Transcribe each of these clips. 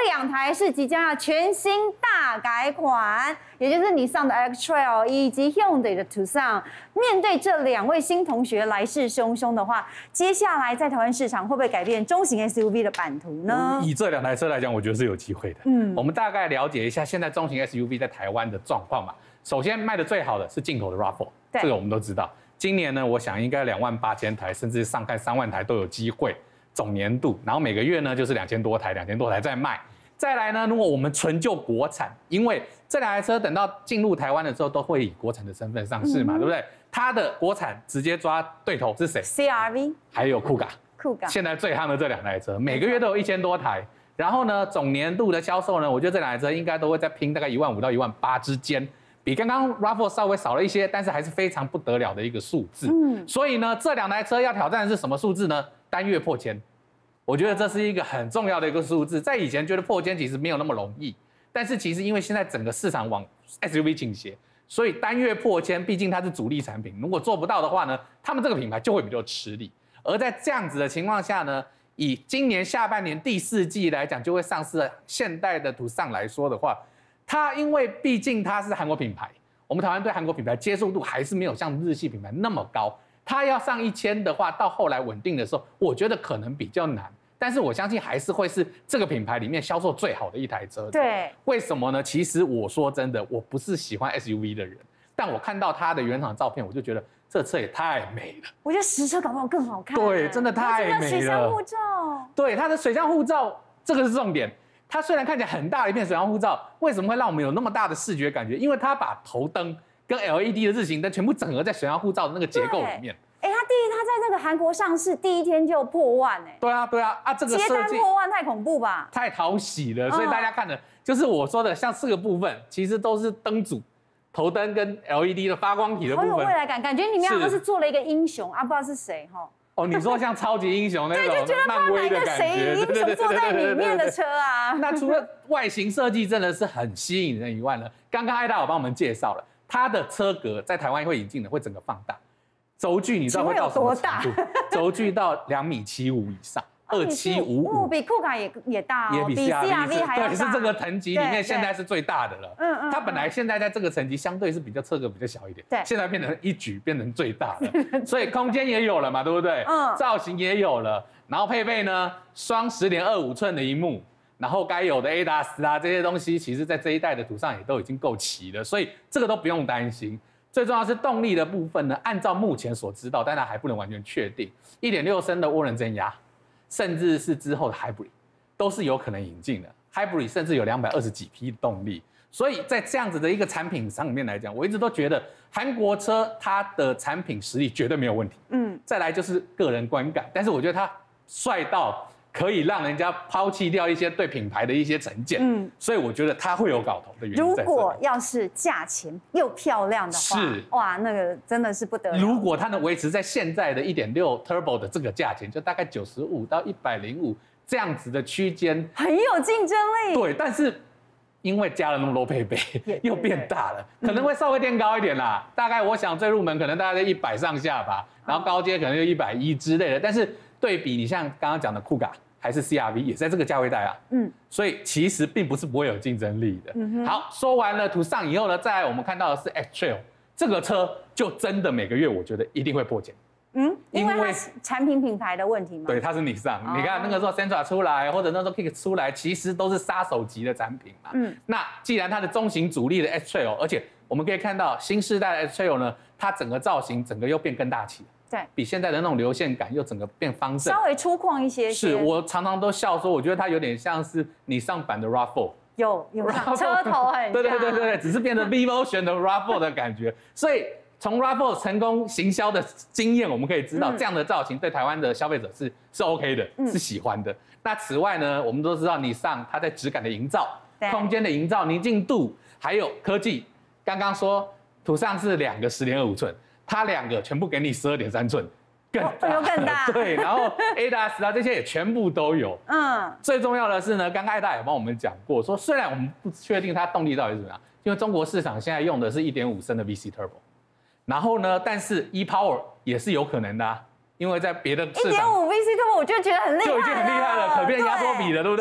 2台是即将要全新大改款，也就是你上的 X-Trail 以及 Hyundai 的 Tucson。面对这2位新同学来势汹汹的话，接下来在台湾市场会不会改变中型 SUV 的版图呢？ 以这2台车来讲，我觉得是有机会的。我们大概了解一下现在中型 SUV 在台湾的状况嘛。首先卖的最好的是进口的 RAV4， 这个我们都知道。今年呢，我想应该28000台，甚至上看3万台都有机会。总年度，然后每个月呢就是2000多台在卖。再来呢，如果我们纯就国产，因为这2台车等到进入台湾的时候，都会以国产的身份上市嘛，对不对？它的国产直接抓对头是谁 ？CR-V， 还有酷卡。现在最夯的这2台车，每个月都有1000多台。然后呢，总年度的销售呢，我觉得这2台车应该都会在拼大概15000到18000之间。比刚刚 RAV4 稍微少了一些，但是还是非常不得了的一个数字。所以呢，这2台车要挑战的是什么数字呢？单月破千。我觉得这是一个很重要的一个数字。在以前觉得破千其实没有那么容易，但是其实因为现在整个市场往 SUV 倾斜，所以单月破千，毕竟它是主力产品，如果做不到的话呢，他们这个品牌就会比较吃力。而在这样子的情况下呢，以今年下半年第4季来讲，就会上市的现代的Tucson来说的话。它因为毕竟它是韩国品牌，我们台湾对韩国品牌接受度还是没有像日系品牌那么高。它要上1000的话，到后来稳定的时候，我觉得可能比较难。但是我相信还是会是这个品牌里面销售最好的一台车。 对， 为什么呢？其实我说真的，我不是喜欢 SUV 的人，但我看到它的原厂照片，我就觉得这车也太美了。 我觉得实车搞不好更好看。 对，真的太美了。 水箱护罩。 对，它的水箱护罩这个是重点。它虽然看起来很大的一片水箱护罩，为什么会让我们有那么大的视觉感觉？因为它把头灯跟 LED 的日行灯全部整合在水箱护罩的那个结构里面。 它在那个韩国上市第1天就破万哎。 对啊，这个接单破万太恐怖吧？ 太讨喜了，所以大家看的就是我说的，像4个部分其实都是灯组、头灯跟 LED 的发光体的部分， 好有未来感，感觉里面好像是做了一个英雄啊，不知道是谁哈。 哦，你说像超级英雄那种漫威的感觉， 英雄坐在里面的车啊。 那除了外形设计真的是很吸引人以外呢，刚刚艾达有帮我们介绍了，它的车格在台湾会引进的，会整个放大，轴距你知道会到什么程度？轴距到2.75米以上。2755， 比酷卡也大哦， 也比 CR-V 还要大。 对，是这个层级里面现在是最大的了。它本来现在在这个层级相对是比较车格比较小一点， 对， 现在变成一举变成最大了，所以空间也有了嘛，对不对？造型也有了，然后配备呢双10.25寸的萤幕，然后该有的 ADAS 啊这些东西，其实在这一代的Tucson也都已经够齐了，所以这个都不用担心。最重要是动力的部分呢，按照目前所知道，但它还不能完全确定，1.6升的涡轮增压。甚至是之后的 Hybrid 都是有可能引进的 ，Hybrid 甚至有220几匹的动力，所以在这样子的一个产品上面来讲，我一直都觉得韩国车它的产品实力绝对没有问题。再来就是个人观感，但是我觉得它帅到可以让人家抛弃掉一些对品牌的一些成见，所以我觉得它会有搞头的原因。 如果要是价钱又漂亮的话， 是哇，那个真的是不得了。 如果它能维持在现在的1.6 Turbo 的这个价钱，就大概95到105这样子的区间， 很有竞争力。 对，但是因为加了那么多配备，又变大了，可能会稍微垫高一点啦。大概我想最入门可能大概在100上下吧，然后高阶可能就110之类的。但是对比你像刚刚讲的酷卡还是 CR-V 也在这个价位带啊，所以其实并不是不会有竞争力的。好，说完了Tucson以后呢，再来我们看到的是 X-Trail 这个车，就真的每个月我觉得一定会破千。 因为它是产品品牌的问题吗？ 对，它是你上，你看那个时候 Sentra 出来，或者那时候 Kick 出来，其实都是杀手级的产品嘛。那既然它的中型主力的 X-Trail， 而且我们可以看到新世代的 X-Trail 呢，它整个造型整个又变更大气了。对，比现在的那种流线感又整个变方正， 稍微粗犷一些。 是我常常都笑说，我觉得它有点像是你上版的 RAV4， 有车头很像。 对，只是变成 Vivo 选的 RAV4 的感觉。所以从 RAV4 成功行销的经验，我们可以知道这样的造型对台湾的消费者是 OK 的，是喜欢的。那此外呢，我们都知道你上它在质感的营造、空间的营造、宁静度，还有科技。刚刚说Tucson是2个10.25寸。它2个全部给你12.3寸，更大，对，然后 ADAS 啊这些也全部都有。最重要的是呢，刚刚艾大也帮我们讲过，说虽然我们不确定它动力到底是怎么样，因为中国市场现在用的是1.5升的 VC Turbo， 然后呢，但是 ePower 也是有可能的因为在别的市场 1.5 VC Turbo 我就觉得很厉害， 就已经很厉害了，可变压缩比了，对不对？ 是啊。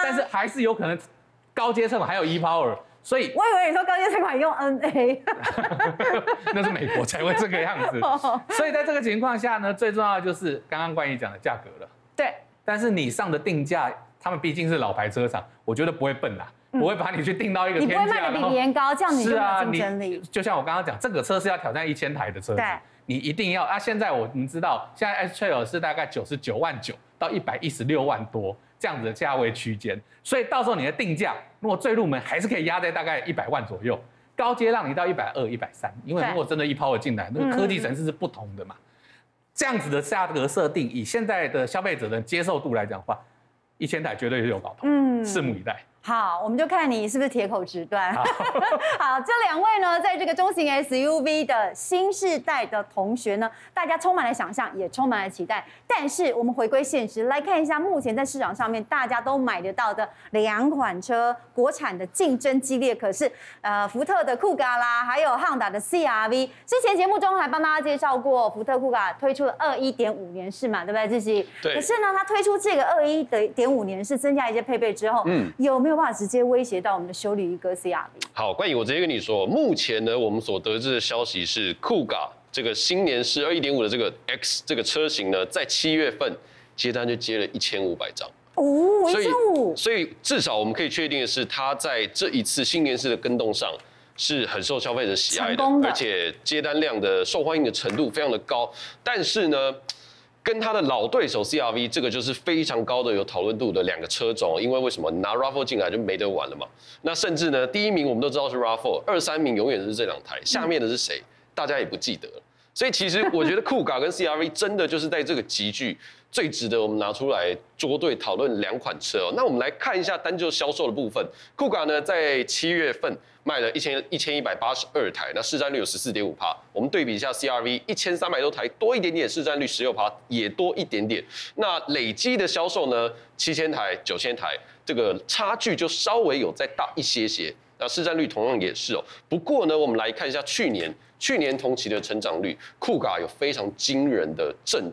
但是还是有可能高阶车款还有 e-Power。所以， 我以为你说高阶车款用 NA， 那是美国才会这个样子。所以在这个情况下呢，最重要的就是刚刚冠毅讲的价格了。 对。但是你上的定价，他们毕竟是老牌车厂，我觉得不会笨啦，不会把你去定到一个天价， 你不会卖的比别人高，这样你就没有竞争力。 就像我刚刚讲，这个车是要挑战1000台的车子，你一定要啊！现在我们知道，现在 X-Trail 是大概99万9到116万多这样子的价位区间，所以到时候你的定价，如果最入门还是可以压在大概100万左右，高阶让你到120、130，因为如果真的e-Power进来，那个科技层次是不同的嘛。这样子的价格设定，以现在的消费者的接受度来讲的话，1000台绝对是有搞头，拭目以待。 好，我们就看你是不是铁口直断。好，这两位呢，在这个中型 SUV 的新世代的同学呢，大家充满了想象，也充满了期待。但是我们回归现实，来看一下目前在市场上面大家都买得到的两款车，国产的竞争激烈，可是福特的酷咖啦，还有汉达的 CR-V。之前节目中还帮大家介绍过，福特酷咖推出了21.5年式嘛，对不对，志熹？ 对。 可是呢，它推出这个21.5年式，增加一些配备之后，有没有办法直接威胁到我们的休旅一哥 CR-V？ 好，冠宇，我直接跟你说，目前呢，我们所得知的消息是，酷咖这个新年式21.5的这个 X 这个车型呢，在7月份接单就接了1500张。 1500， 所以至少我们可以确定的是，它在这一次新年式的跟动上是很受消费者喜爱的，而且接单量的受欢迎的程度非常的高。但是呢，跟它的老对手 CR-V 这个就是非常高的有讨论度的两个车种，因为为什么拿 RAV4 进来就没得玩了嘛？那甚至呢，第1名我们都知道是 RAV4， 2、3名永远是这两台，下面的是谁，大家也不记得了。所以其实我觉得酷咖跟 CR-V 真的就是在这个集聚最值得我们拿出来捉对讨论两款车哦。那我们来看一下单就销售的部分，酷咖呢在7月份卖了1182台，那市占率有14.5%。我们对比一下 CR-V 1300多台，多一点点，市占率16%，也多一点点。那累积的销售呢，7000台、9000台，这个差距就稍微有再大一些些。那市占率同样也是哦。不过呢，我们来看一下去年同期的成长率，酷咖有非常惊人的正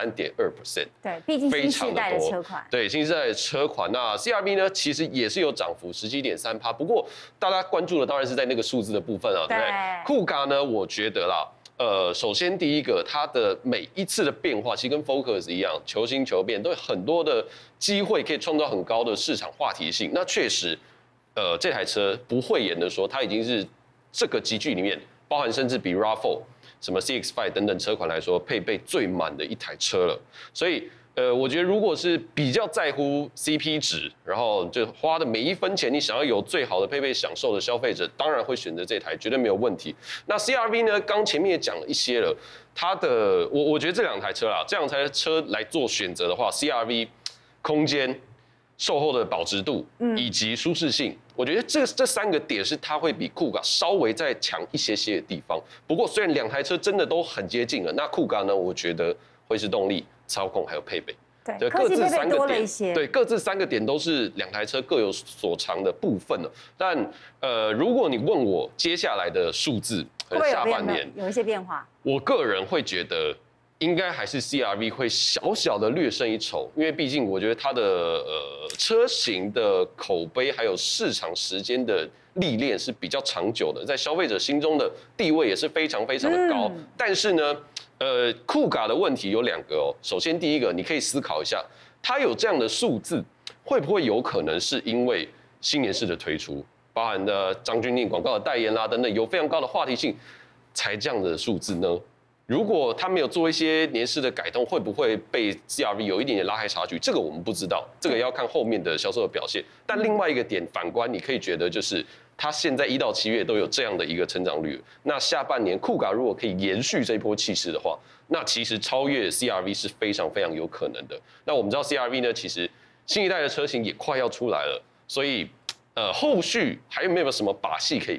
73.2%。 对，毕竟新世代的车款。 对，新世代的车款。那 CR-V 呢，其实也是有涨幅17.3%。不过大家关注的当然是在那个数字的部分啊，对不对？酷咖呢，我觉得啦。首先第一个，它的每一次的变化，其实跟 Focus 一样，求新求变，都有很多的机会可以创造很高的市场话题性。那确实，这台车不讳言的说，它已经是这个集聚里面，包含甚至比 RAV4、什么 CX-5 等等车款来说，配备最满的一台车了。所以，我觉得如果是比较在乎 CP 值，然后就花的每一分钱，你想要有最好的配备享受的消费者，当然会选择这台，绝对没有问题。那 CR-V 呢，刚前面也讲了一些了，它的我觉得这两台车啦，这两台车来做选择的话 ，CR-V 空间、售后的保值度以及舒适性，我觉得这3个点是它会比酷咖稍微再强一些些的地方。不过虽然两台车真的都很接近了，那酷咖呢，我觉得会是动力、操控还有配备。 对，各自3个点， 对，各自3个点都是两台车各有所长的部分了。但如果你问我接下来的数字，下半年有一些变化， 我个人会觉得。应该还是 CR-V 会小小的略胜一筹，因为毕竟我觉得它的车型的口碑还有市场时间的历练是比较长久的，在消费者心中的地位也是非常非常的高。但是呢，酷咖的问题有2个哦。首先第一个，你可以思考一下，它有这样的数字，会不会有可能是因为新年式的推出，包含的张钧甯广告的代言啦等等，有非常高的话题性，才这样的数字呢？如果他没有做一些年式的改动，会不会被 CR-V 有一点点拉开差距？这个我们不知道，这个要看后面的销售的表现。但另外一个点，反观你可以觉得就是它现在1到7月都有这样的一个成长率，那下半年酷咖如果可以延续这一波气势的话，那其实超越 CR-V 是非常非常有可能的。那我们知道 CR-V 呢，其实新一代的车型也快要出来了，所以后续还有没有什么把戏可以变？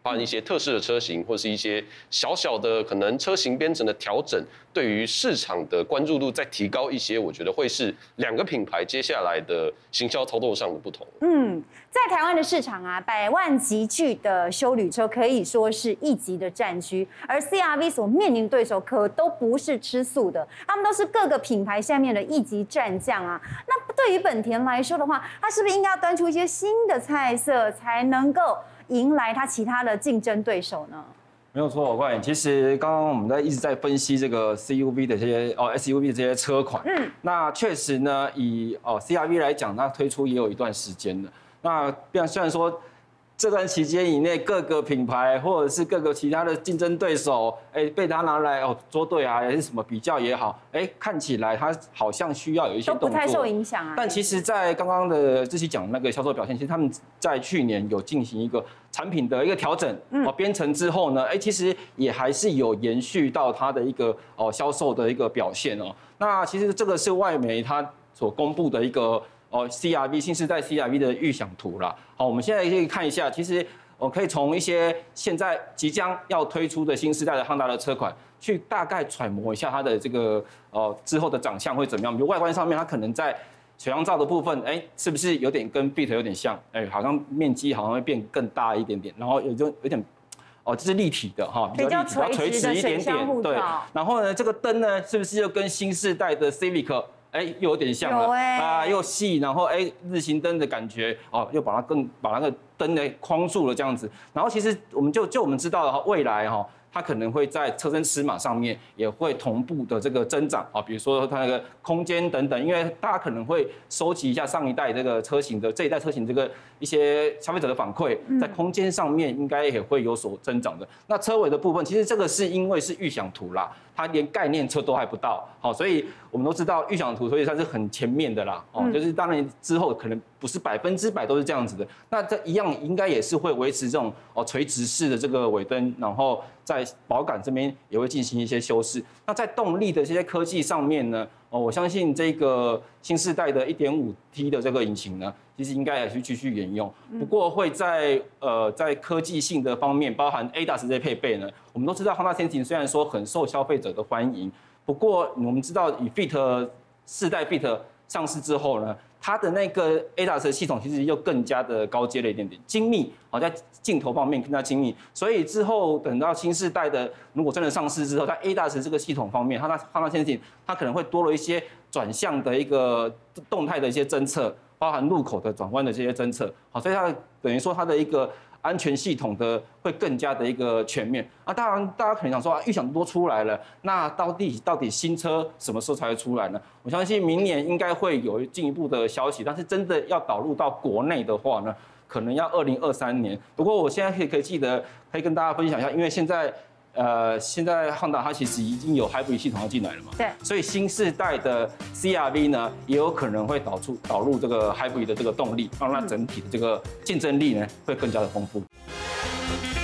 包含一些特仕的车型，或是一些小小的可能车型编程的调整，对于市场的关注度再提高一些，我觉得会是2个品牌接下来的行销操作上的不同。 在台湾的市场啊，100万级距的休旅车可以说是一级的战区，而 CR-V 所面临的对手可都不是吃素的，他们都是各个品牌下面的一级战将啊。那对于本田来说的话，它是不是应该要端出一些新的菜色，才能够迎来它其他的竞争对手呢？ 没有错，冠颖。其实刚刚我们一直在分析这个 CUV 的这些SUV 的这些车款，那确实呢，以CR-V 来讲，它推出也有一段时间了。那虽然说这段期间以内，各个品牌或者是各个其他的竞争对手，被他拿来作对啊，还是什么比较也好，看起来它好像需要有一些动作， 都不太受影响啊。 但其实，在刚刚的志祺讲那个销售表现，其实他们在去年有进行一个产品的一个调整，编程之后呢，其实也还是有延续到它的一个销售的一个表现哦。那其实这个是外媒它所公布的一个。CR-V 新世代 CR-V 的预想图啦。好，我们现在可以看一下，其实我可以从一些现在即将要推出的新世代的Honda的车款，去大概揣摩一下它的这个之后的长相会怎么样。比如外观上面，它可能在水箱罩的部分，是不是有点跟 Beat 有点像？好像面积好像会变更大一点点，然后有点。这是立体的哈， 比较垂直一点点， 对。然后呢，这个灯呢，是不是又跟新世代的 Civic？又有点像了，又细，然后日行灯的感觉，又把那个灯呢框住了这样子。然后其实我们就我们知道的未来它可能会在车身尺码上面也会同步的这个增长啊，比如说它那个空间等等，因为大家可能会收集一下上一代这个车型的这一代车型这个一些消费者的反馈，在空间上面应该也会有所增长的。那车尾的部分，其实这个是因为是预想图啦，它连概念车都还不到，好，所以我们都知道预想图，所以它是很前面的啦，就是当然之后可能不是100%都是这样子的，那这一样应该也是会维持这种垂直式的这个尾灯，然后在保感这边也会进行一些修饰。那在动力的这些科技上面呢，我相信这个新世代的 1.5T 的这个引擎呢，其实应该也是继续沿用，不过会在科技性的方面，包含 ADAS 这些配备呢，我们都知道 Honda Sensing 虽然说很受消费者的欢迎，不过我们知道以 Fit 4代 Fit 上市之后呢，它的那个 ADAS 的系统其实又更加的高阶了一点点，精密，在镜头方面更加精密，所以之后等到新世代的如果真的上市之后，在 ADAS 这个系统方面，Honda Sensing 它可能会多了一些转向的一个动态的一些侦测，包含路口的转弯的这些侦测，好，所以它等于说它的一个安全系统的会更加的一个全面啊。当然，大家可能想说预想都出来了，那到底新车什么时候才会出来呢？我相信明年应该会有进一步的消息，但是真的要导入到国内的话呢，可能要2023年。不过我现在可以记得，可以跟大家分享一下，因为现在Honda 它其实已经有 Hybrid 系统要进来了嘛， 对， 所以新世代的 CR-V 呢，也有可能会导入这个 Hybrid 的这个动力，让它整体的这个竞争力呢会更加的丰富。